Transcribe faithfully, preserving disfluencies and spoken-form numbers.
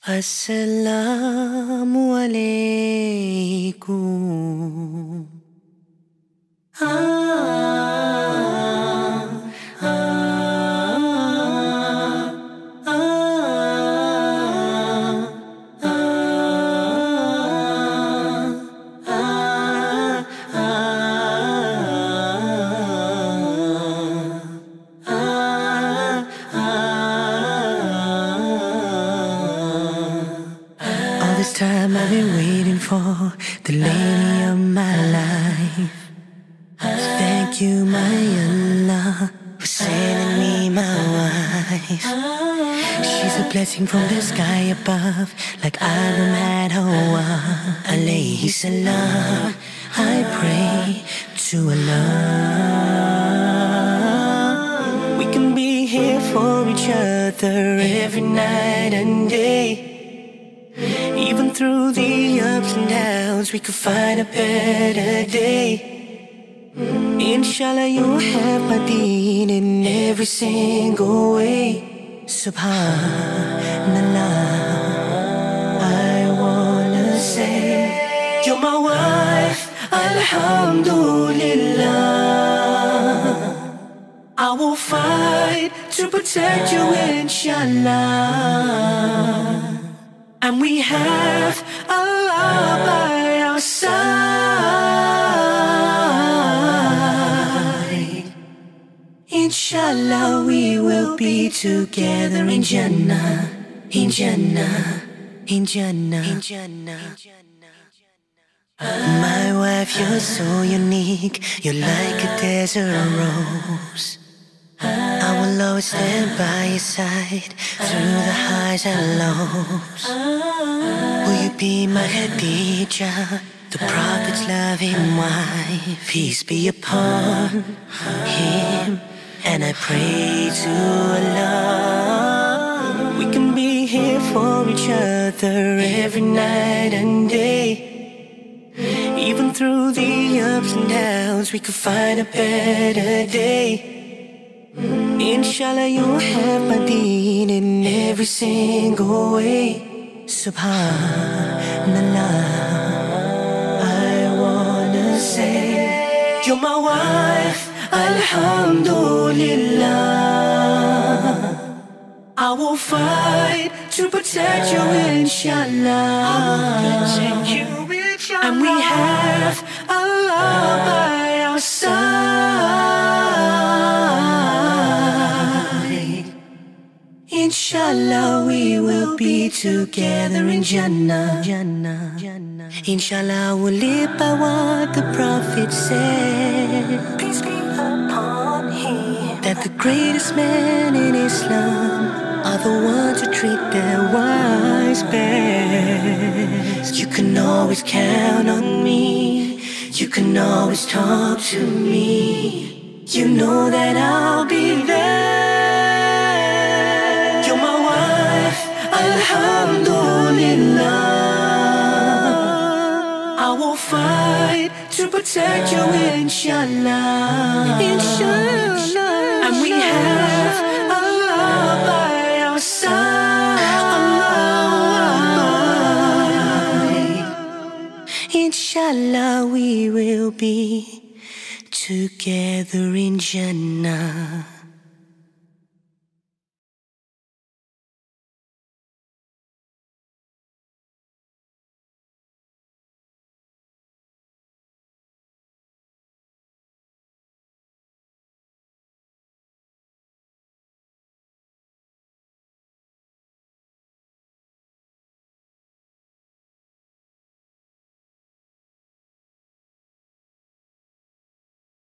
Assalamu alaikum. Ah, ah, ah, ah, All this time I've been waiting for the lady of my life. Thank you, my Allah, for sending me my wife. She's a blessing from the sky above, like Adam had Hawa. Alayhi salam, I pray to Allah. We can be here for each other every night and day. Even through the ups and downs, we could find a better day. Inshallah, you'll have my deen in every single way. Subhanallah, I wanna say, you're my wife, alhamdulillah. I will fight to protect you, inshallah. And we have Allah by our side. Inshallah, we will be together in Jannah, in Jannah, in Jannah, in Jannah. My wife, you're so unique. You're like a desert rose. I will always stand by your side through the highs and lows. Will you be my Khadija, the Prophet's loving wife? Peace be upon him, and I pray to Allah. We can be here for each other every night and day. Even through the ups and downs, we could find a better day. Inshallah, you'll have my deen in every single way. Subhanallah, I wanna say, you're my wife, alhamdulillah. I will fight to protect you, inshallah. I will protect you, inshallah. And we have Allah by our side. Inshallah, we will be together in Jannah, Jannah, Jannah. Inshallah, I will live by what the Prophet said. Peace be upon him. That the greatest men in Islam are the ones who treat their wives best. You can always count on me. You can always talk to me. You know that I'll be there. You're my wife, alhamdulillah. I will fight to protect you, inshallah, inshallah. And we have Allah by our side. Inshallah, we will be together in Jannah.